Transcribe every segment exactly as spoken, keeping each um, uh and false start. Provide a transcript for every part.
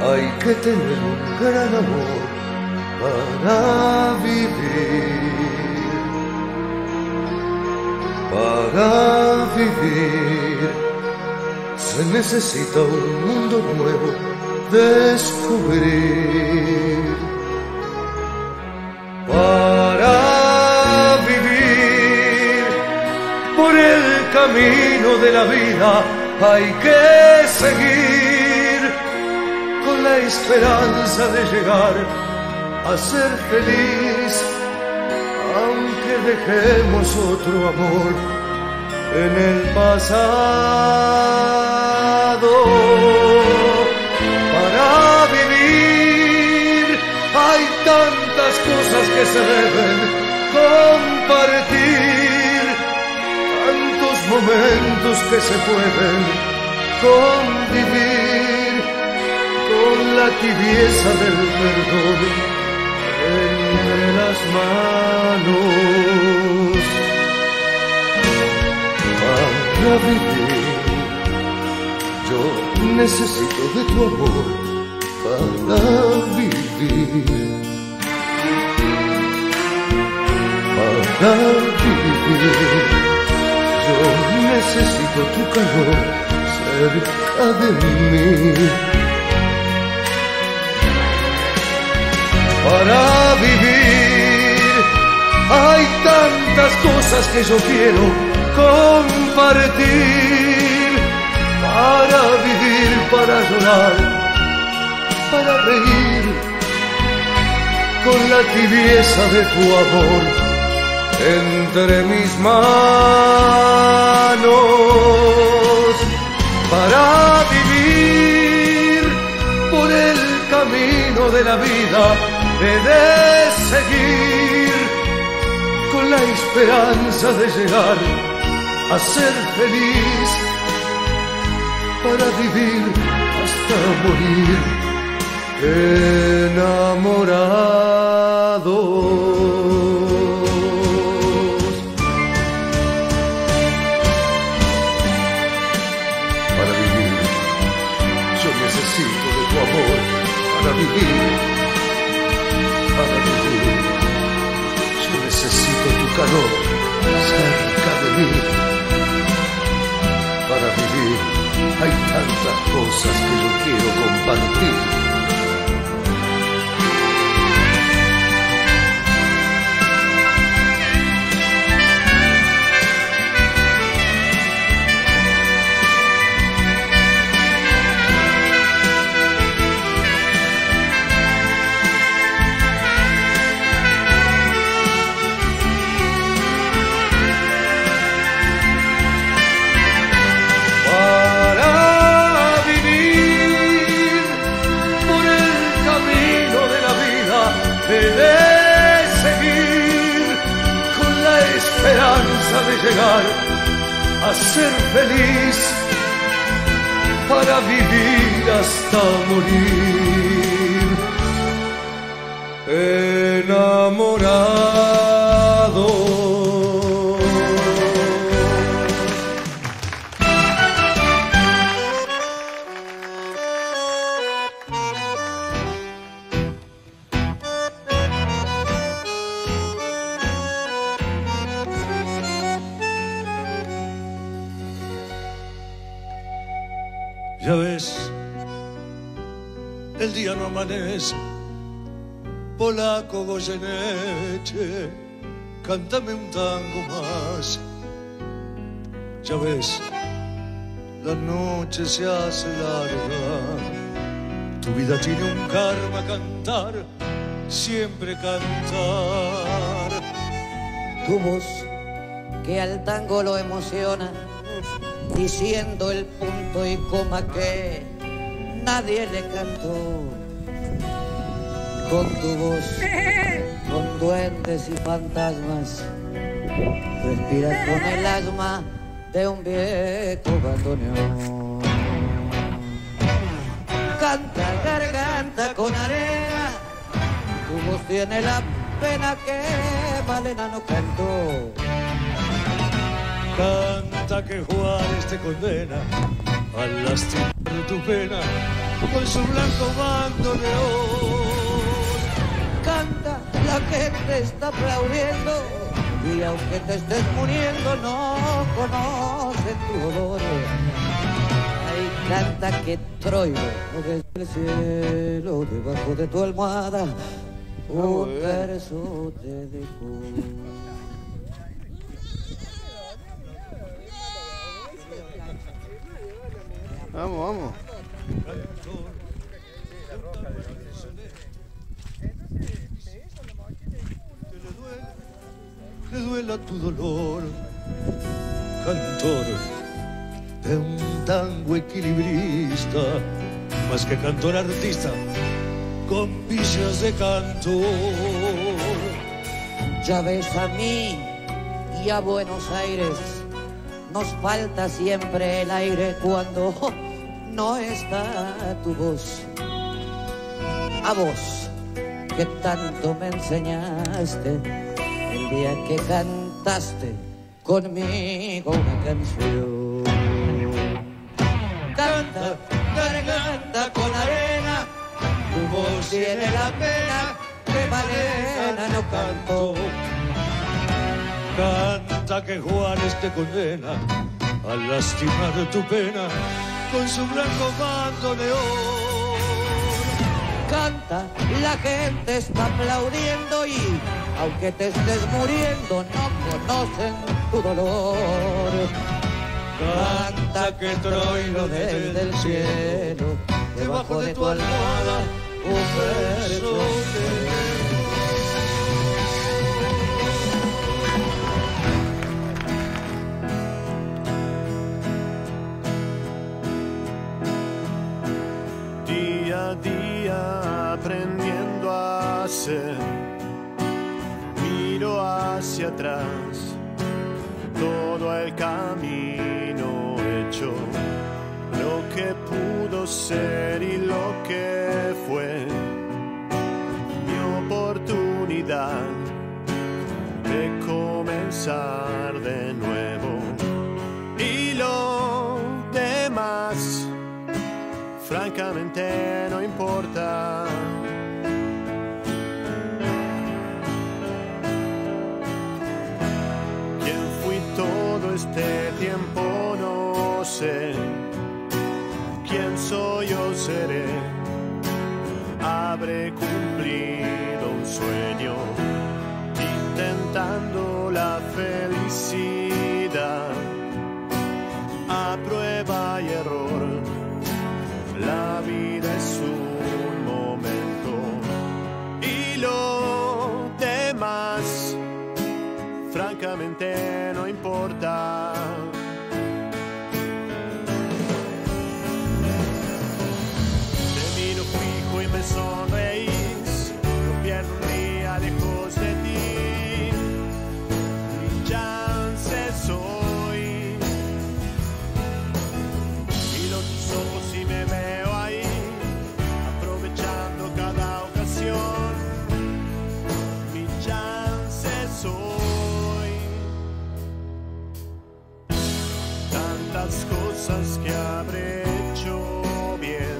hay que tener un gran amor para vivir, para vivir. Se necesita un mundo nuevo descubrir. Para vivir por el camino de la vida hay que seguir con la esperanza de llegar a ser feliz, aunque dejemos otro amor en el pasado. Para vivir hay tantas cosas que se deben compartir, tantos momentos que se pueden convivir con la tibieza del perdón entre las manos. Para vivir yo necesito de tu amor para vivir, para vivir yo necesito tu calor cerca de mí. Para vivir hay tantas cosas que yo quiero compartir, para vivir, para llorar, para reír con la tibieza de tu amor entre mis manos. Para vivir por el camino de la vida he de seguir con la esperanza de llegar a ser feliz, para vivir hasta morir enamorados. Para vivir yo necesito de tu amor, para vivir, para vivir yo necesito tu calor cerca de mí. Para vivir hay tantas cosas que yo quiero compartir. He de seguir con la esperanza de llegar a ser feliz, para vivir hasta morir enamorado. Ya ves, el día no amanece, polaco Goyeneche, cántame un tango más. Ya ves, la noche se hace larga, tu vida tiene un karma, cantar, siempre cantar. Tu voz que al tango lo emociona, diciendo el punto y coma que nadie le cantó. Con tu voz, con duendes y fantasmas, respiras con el asma de un viejo bandoneón. Canta garganta con arena, tu voz tiene la pena que Malena no cantó. Canta que Juárez te condena al lastimar tu pena con su blanco bandoneón. Canta, la gente está aplaudiendo y aunque te estés muriendo no conocen tu dolor. Ay, canta que Troilo desde el cielo debajo de tu almohada un verso te dejó. Vamos, vamos. Que le duela tu dolor, cantor de un tango equilibrista, más que cantor artista, con vicios de cantor. Ya ves, a mí y a Buenos Aires nos falta siempre el aire cuando oh, no está tu voz. A vos, que tanto me enseñaste el día que cantaste conmigo una canción. Canta, garganta con arena, tu voz tiene la pena que Malena no cantó. Canta que Juárez te condena al lastimar tu pena con su blanco bandoneón. Canta, la gente está aplaudiendo y aunque te estés muriendo no conocen tu dolor. Canta que Troilo desde el cielo debajo de tu almohada un verso te día a día aprendiendo a hacer, miro hacia atrás todo el camino hecho, lo que pudo ser y lo que fue, mi oportunidad de comenzar de nuevo y lo demás francamente no importa. ¿Quién fui todo este tiempo? No sé. ¿Quién soy o seré? Habré cumplido un sueño, intentando la felicidad a prueba y error. La vida es un momento y lo demás francamente no importa. Te miro fijo y me sonreís, no pierdo un día lejos de ti. Mi chance soy, miro tus ojos y me veo ahí, aprovechando cada ocasión. Mi chance soy. Tantas cosas que habré hecho bien,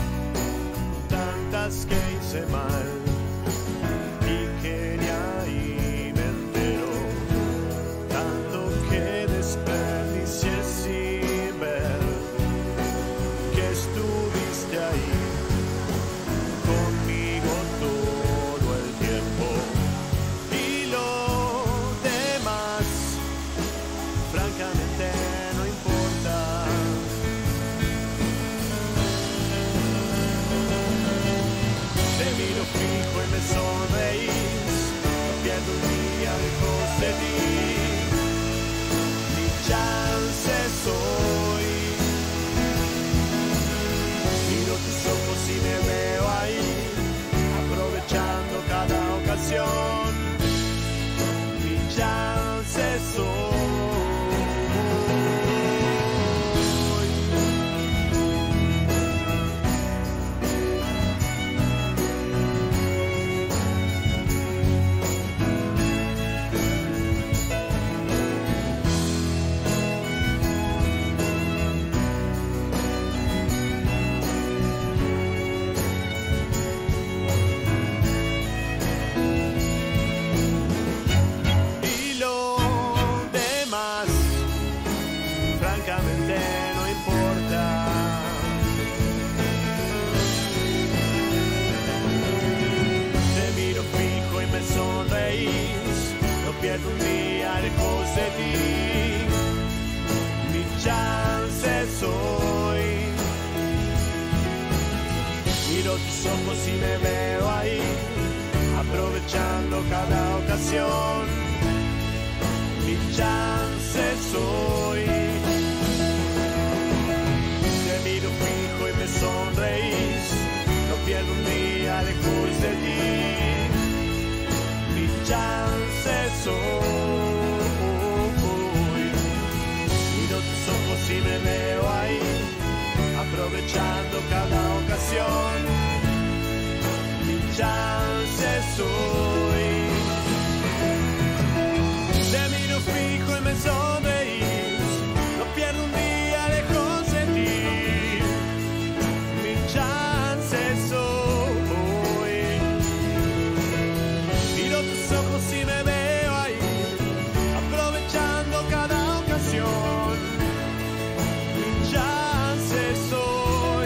tantas que hice mal y que ni ahí me entero. Tanto que desperdicié sin ver que estuviste ahí conmigo todo el tiempo y lo demás francamente no importa. Te miro tus ojos y me veo ahí, aprovechando cada ocasión. Mi chance soy. Te miro fijo y me sonreís, no pierdo un día lejos de ti. Mi chance soy. Miro tus ojos y me veo ahí, aprovechando cada ocasión. Mi chance soy. Te miro fijo y me sonreís, no pierdo un día lejos de ti. Mi chance soy. Miro tus ojos y me veo ahí, aprovechando cada ocasión. Mi chance soy.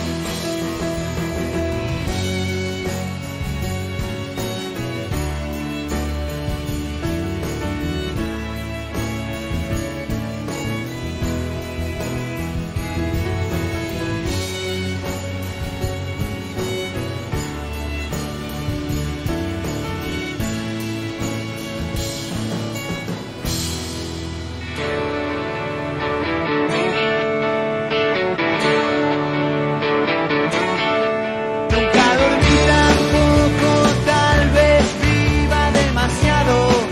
Nunca dormí tampoco, tal vez viva demasiado.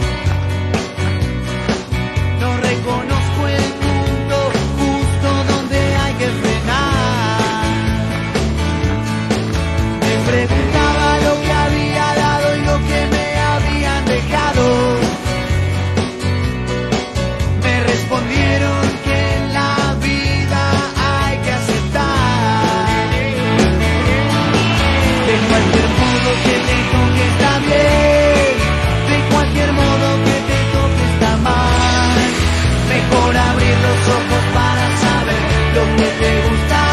No reconozco el punto justo donde hay que frenar. Me preguntaba lo que había dado y lo que me habían dejado. Me respondieron que en la vida hay que aceptar. De cualquier modo que te toque está bien, de cualquier modo que te toque está mal. Mejor abrir los ojos para saber lo que te gusta.